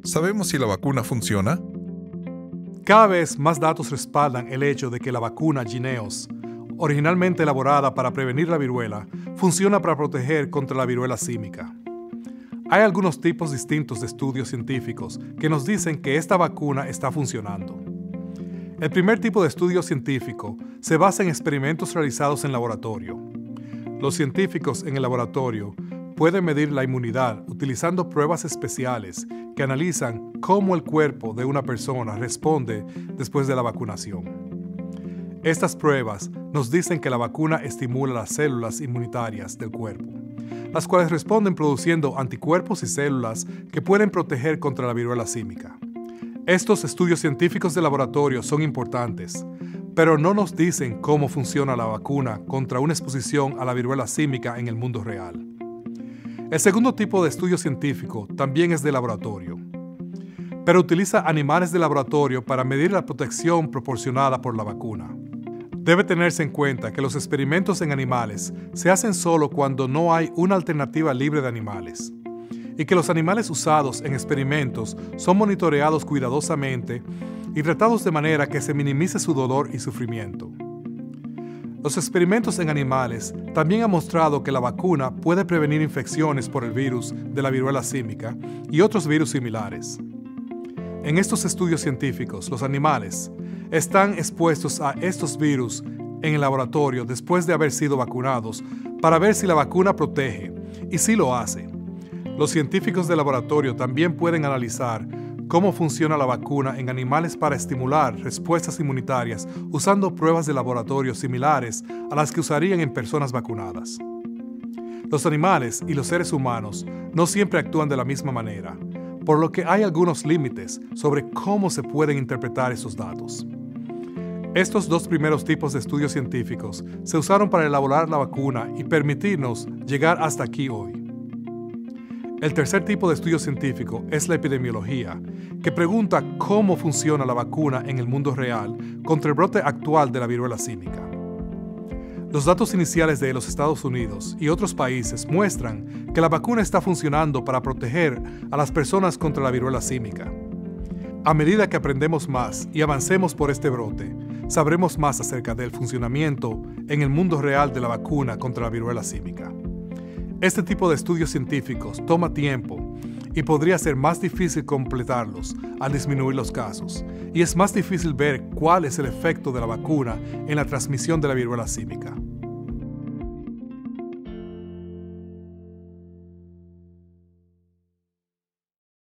¿Sabemos si la vacuna funciona? Cada vez más datos respaldan el hecho de que la vacuna Jynneos, originalmente elaborada para prevenir la viruela, funciona para proteger contra la viruela símica. Hay algunos tipos distintos de estudios científicos que nos dicen que esta vacuna está funcionando. El primer tipo de estudio científico se basa en experimentos realizados en laboratorio. Los científicos en el laboratorio pueden medir la inmunidad utilizando pruebas especiales que analizan cómo el cuerpo de una persona responde después de la vacunación. Estas pruebas nos dicen que la vacuna estimula las células inmunitarias del cuerpo, las cuales responden produciendo anticuerpos y células que pueden proteger contra la viruela símica. Estos estudios científicos de laboratorio son importantes, pero no nos dicen cómo funciona la vacuna contra una exposición a la viruela símica en el mundo real. El segundo tipo de estudio científico también es de laboratorio, pero utiliza animales de laboratorio para medir la protección proporcionada por la vacuna. Debe tenerse en cuenta que los experimentos en animales se hacen solo cuando no hay una alternativa libre de animales, y que los animales usados en experimentos son monitoreados cuidadosamente y tratados de manera que se minimice su dolor y sufrimiento. Los experimentos en animales también han mostrado que la vacuna puede prevenir infecciones por el virus de la viruela símica y otros virus similares. En estos estudios científicos, los animales están expuestos a estos virus en el laboratorio después de haber sido vacunados para ver si la vacuna protege, y si lo hace. Los científicos de laboratorio también pueden analizar cómo funciona la vacuna en animales para estimular respuestas inmunitarias usando pruebas de laboratorio similares a las que usarían en personas vacunadas. Los animales y los seres humanos no siempre actúan de la misma manera, por lo que hay algunos límites sobre cómo se pueden interpretar esos datos. Estos dos primeros tipos de estudios científicos se usaron para elaborar la vacuna y permitirnos llegar hasta aquí hoy. El tercer tipo de estudio científico es la epidemiología, que pregunta cómo funciona la vacuna en el mundo real contra el brote actual de la viruela símica. Los datos iniciales de los Estados Unidos y otros países muestran que la vacuna está funcionando para proteger a las personas contra la viruela símica. A medida que aprendemos más y avancemos por este brote, sabremos más acerca del funcionamiento en el mundo real de la vacuna contra la viruela símica. Este tipo de estudios científicos toma tiempo y podría ser más difícil completarlos al disminuir los casos, y es más difícil ver cuál es el efecto de la vacuna en la transmisión de la viruela símica.